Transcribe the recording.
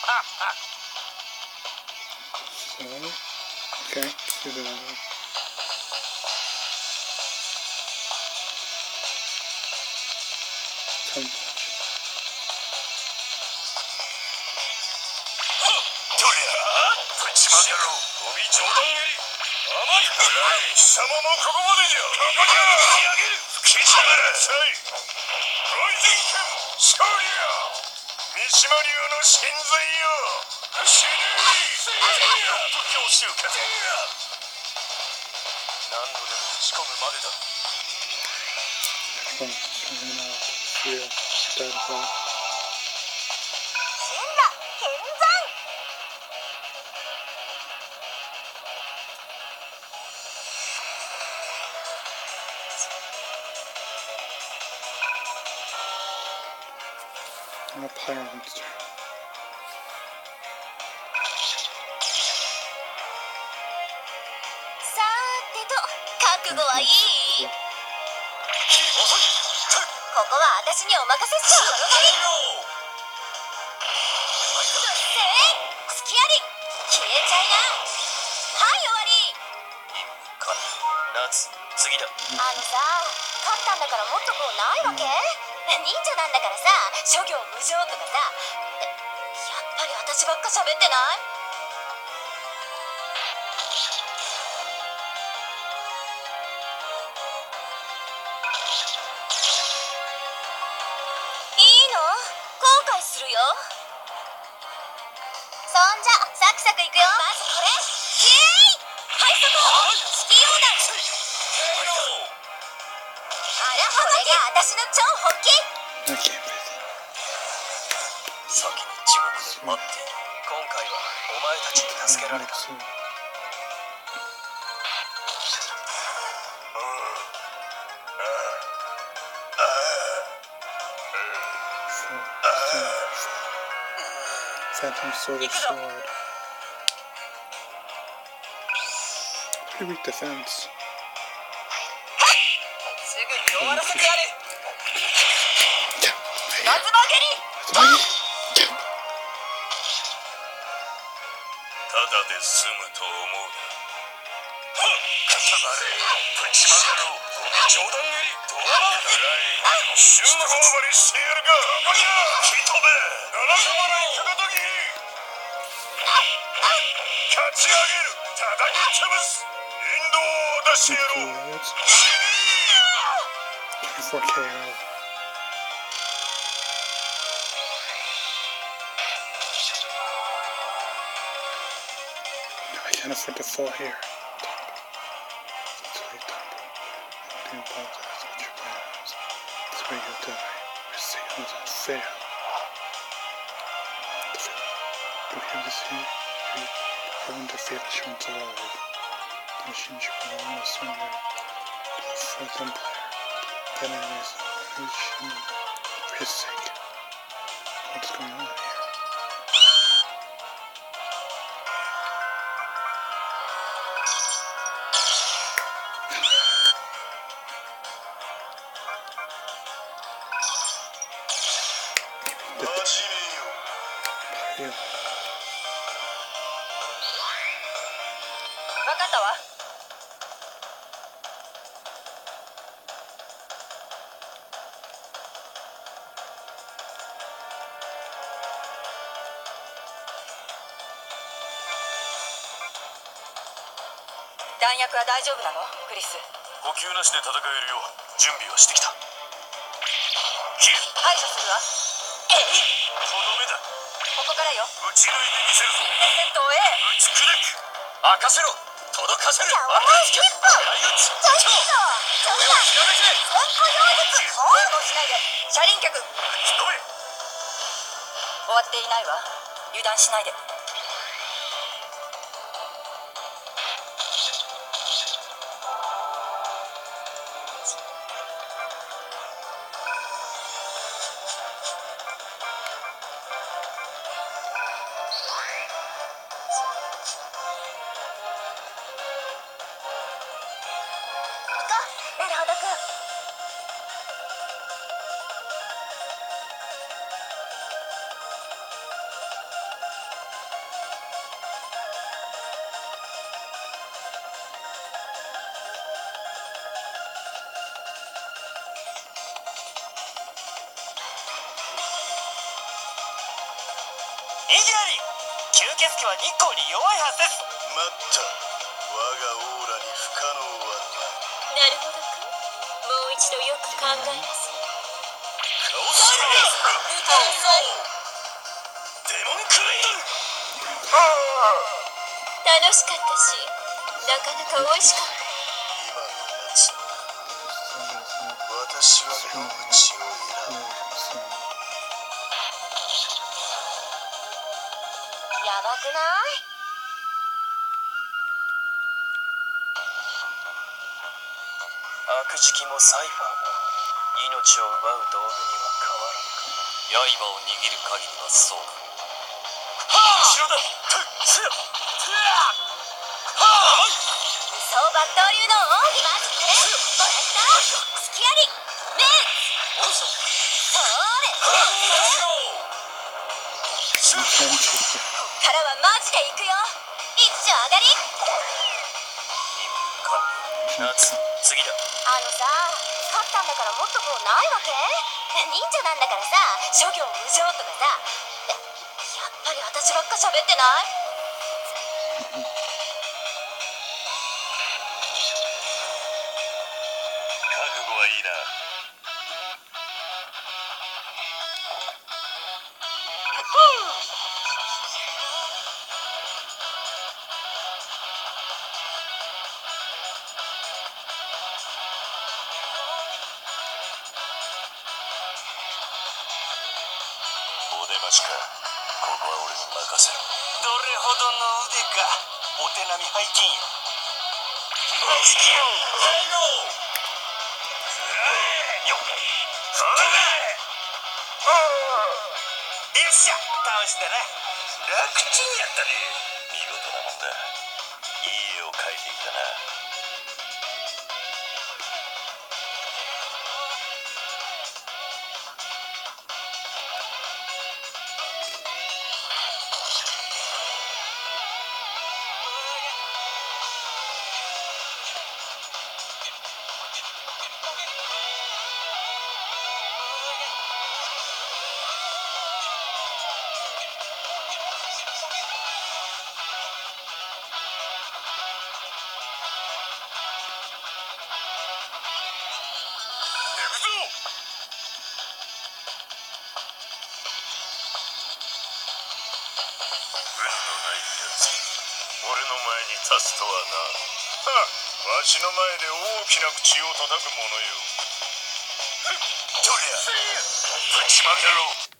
So, okay, let's do that one. Tongue punch. どりゃぶちまけろ飛び冗談蹴り甘い貴様もここまでじゃここじゃ上げる吹き飛べなさいライジン剣勝利や三島流の神髄よ死ね仏教集結何度でも打ち込むまでだ Next one, coming out. Feel that one. 神羅剣山 I'm a pyro monster. さーてと覚悟はいいここは私にお任せっしょ隙あり消えちゃいなはい終わり夏次だあのさ勝ったんだからもっとこうないわけ忍者なんだからさ諸行無常とかさやっぱり私ばっか喋ってないいいの後悔するよそんじゃサクサクいくよまずこれキーイはいそこスキー横断あらこれが私の超本気 I can't breathe. 先に地獄で待っている今回はお前たちに助けられた So, Phantom Sword of Sword. Pretty weak defense. すぐに終わらせてやる Yeah. 夏曲げに That's my yeah. ただで済むと思うなはっかさばれぶちまけろ飛び冗談蹴りどうだ瞬間割りしてやるかここじゃ吹き飛べ七つまないかかと切り勝ち上げる叩き潰すインドを出してやろう Afterwards, 死ね 24 KO. I can't afford to fall here. It's late, I do apologize what your plan is. This way you'll die. Your signal is unfair. Do we have this here? I wonder if it's once alive. The machines you will almost surrender to the Fourth Empire. Then it is a revolution for his sake. What's going on here? Yeah. 分かったわ弾薬は大丈夫なのクリス呼吸なしで戦えるよう準備はしてきたキル排除するわとどめだここからよ打ち抜いてみせるぞセットを A 打ち砕く任せろ届かせるじゃあお前一歩相打ちちょっとそんなやめて先行妖術抵抗しないで車輪脚打ち止め終わっていないわ油断しないでなるほどくん異議あり。吸血鬼は日光に弱いはずです。待った。我がオーラに不可能はない。 なるほどか。もう一度よく考えなさい。 顔しろ。デモンクレイン。 楽しかったし、なかなか美味しかった。 今のやつ、私は野口を選ぶ。 やばくない？ 悪時期もサイファーも命を奪う道具には変わらんか。刃を握る限りはそうだ。後ろだ。 無双抜刀流の奥義マジックでもらった隙ありメンツそれこっからはマジで行くよ。一丁上がり。 任務完了。夏、次だ。 さ、勝ったんだからもっとこうないわけ？忍者なんだからさ、諸行無常とかさ。やっぱり私ばっか喋ってない？ 覚悟はいいな。お出ましか。ここは俺に任せろ。どれほどの腕か。お手並み拝見よ。よっしゃ、倒したな。楽ちんやったで。見事なもんだ。いい絵を描いていたな。俺の前に立つとはな。わしの前で大きな口を叩く者よ。どりゃぶちまけろ。